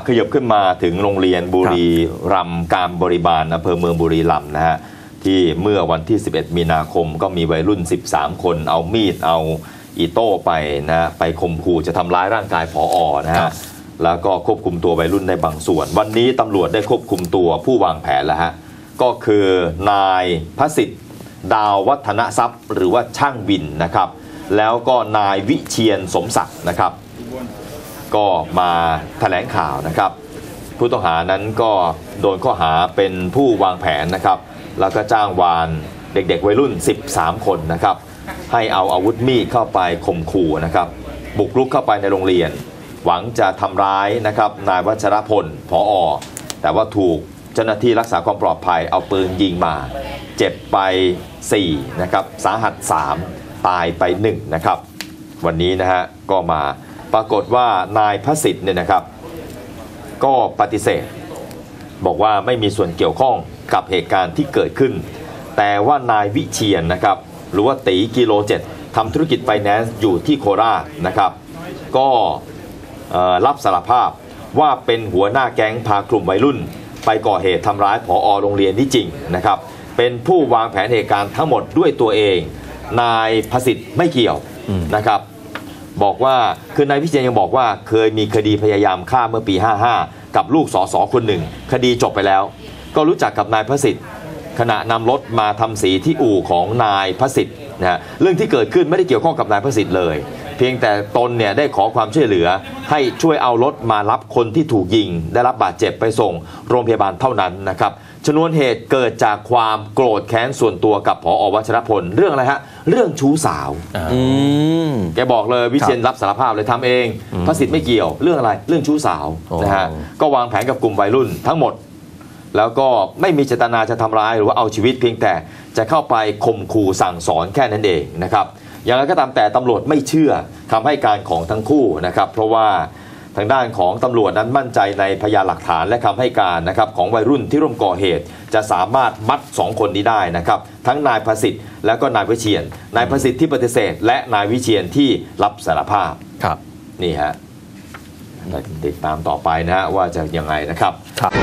ขยับขึ้นมาถึงโรงเรียนบุรีรัมย์การบริบาลอำเภอเมืองบุรีรัมย์นะฮะที่เมื่อวันที่11มีนาคมก็มีวัยรุ่น13คนเอามีดเอาอีโต้ไปนะไปข่มขู่จะทำร้ายร่างกายผอ.นะฮะแล้วก็ควบคุมตัววัยรุ่นได้บางส่วนวันนี้ตำรวจได้ควบคุมตัวผู้วางแผนแล้วฮะก็คือนายพระสิทธิ์ดาววัฒนทรัพย์หรือว่าช่างวินนะครับแล้วก็นายวิเชียรสมศักดิ์นะครับก็มาแถลงข่าวนะครับผู้ต้องหานั้นก็โดนข้อหาเป็นผู้วางแผนนะครับแล้วก็จ้างวานเด็กๆวัยรุ่น13คนนะครับให้เอาอาวุธมีดเข้าไปข่มขู่นะครับบุกรุกเข้าไปในโรงเรียนหวังจะทำร้ายนะครับนายวัชรพลผอ.แต่ว่าถูกเจ้าหน้าที่รักษาความปลอดภัยเอาปืนยิงมาเจ็บไป4นะครับสาหัส3ตายไป1นะครับวันนี้นะฮะก็มาปรากฏว่านายพระสิทธิ์เนี่ยนะครับก็ปฏิเสธบอกว่าไม่มีส่วนเกี่ยวข้องกับเหตุการณ์ที่เกิดขึ้นแต่ว่านายวิเชียรนะครับหรือว่าตีกิโล7ทำธุรกิจไฟแนนซ์อยู่ที่โคราชนะครับก็รับสารภาพว่าเป็นหัวหน้าแก๊งพากลุ่มวัยรุ่นไปก่อเหตุทำร้ายผอ.โรงเรียนนี้จริงนะครับเป็นผู้วางแผนเหตุการณ์ทั้งหมดด้วยตัวเองนายพสิทธิ์ไม่เกี่ยวนะครับบอกว่าคือนายวิเชียรยังบอกว่าเคยมีคดีพยายามฆ่าเมื่อปี55กับลูกสสคนหนึ่งคดีจบไปแล้วก็รู้จักกับนายพสิทธิ์ขณะนำรถมาทำสีที่อู่ของนายพสิทธิ์นะฮะเรื่องที่เกิดขึ้นไม่ได้เกี่ยวข้องกับนายพสิทธิ์เลยเพียงแต่ตนเนี่ยได้ขอความช่วยเหลือให้ช่วยเอารถมารับคนที่ถูกยิงได้รับบาดเจ็บไปส่งโรงพยาบาลเท่านั้นนะครับชนวนเหตุเกิดจากความโกรธแค้นส่วนตัวกับผอ.วัชรพลเรื่องอะไรฮะเรื่องชู้สาวแกบอกเลยวิเชียรรับสารภาพเลยทำเองพระสิทธิ์ไม่เกี่ยวเรื่องอะไรเรื่องชู้สาวนะฮะก็วางแผนกับกลุ่มวัยรุ่นทั้งหมดแล้วก็ไม่มีเจตนาจะทำร้ายหรือว่าเอาชีวิตเพียงแต่จะเข้าไปข่มขู่สั่งสอนแค่นั้นเองนะครับอย่างไรก็ตามแต่ตำรวจไม่เชื่อคำให้การของทั้งคู่นะครับเพราะว่าทางด้านของตำรวจนั้นมั่นใจในพยานหลักฐานและคำให้การนะครับของวัยรุ่นที่ร่วมก่อเหตุจะสามารถมัด2คนนี้ได้นะครับทั้งนายประสิทธิ์และก็นายวิเชียรนายประสิทธิ์ที่ปฏิเสธและนายวิเชียรที่รับสารภาพครับนี่ฮะติดตามต่อไปนะฮะว่าจะยังไงนะครับ